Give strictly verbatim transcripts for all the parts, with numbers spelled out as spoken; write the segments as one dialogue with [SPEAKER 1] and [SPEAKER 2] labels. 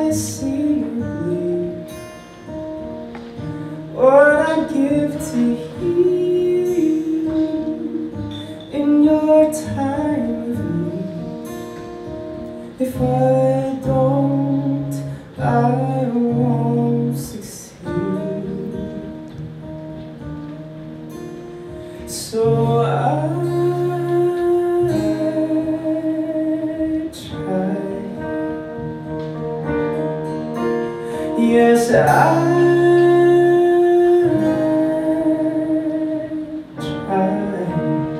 [SPEAKER 1] I see you bleed, what I'd give to hear you in your time of need. If I don't, I won't succeed. So I yes, I try.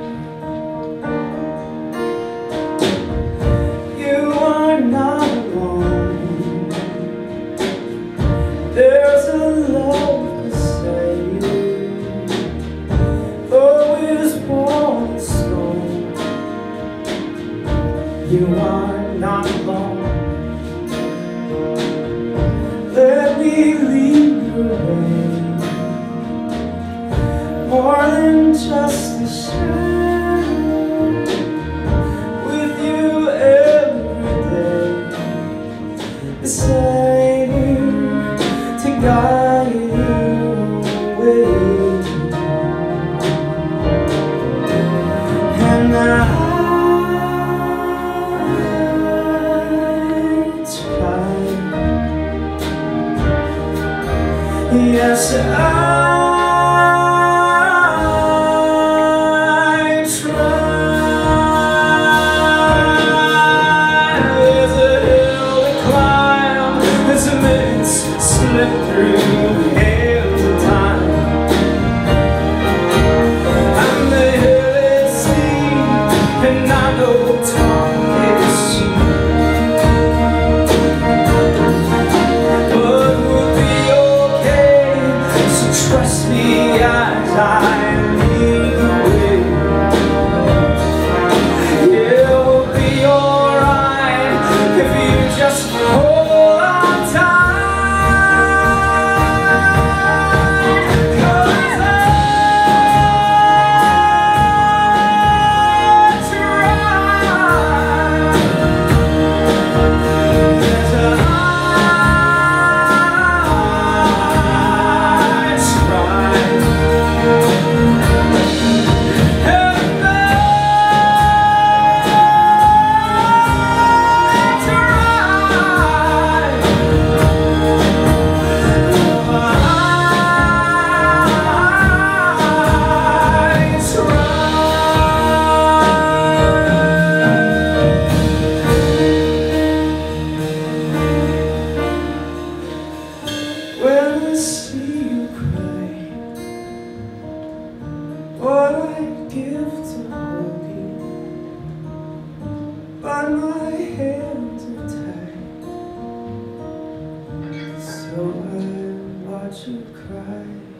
[SPEAKER 1] You are not alone. There's a love beside you, though it is warm and stone. You are not alone. Let me lead you away, more than just a shadow, with you every day, beside you to guide you away. And I yes, I try. There's a hill to climb, there's a minutes slip through the hands of time, and the hill is steep, and I know talk is cheap. Trust me as I lead the way. It will be alright if you just hold on tight. 'Cause I try. Yes, I you cry.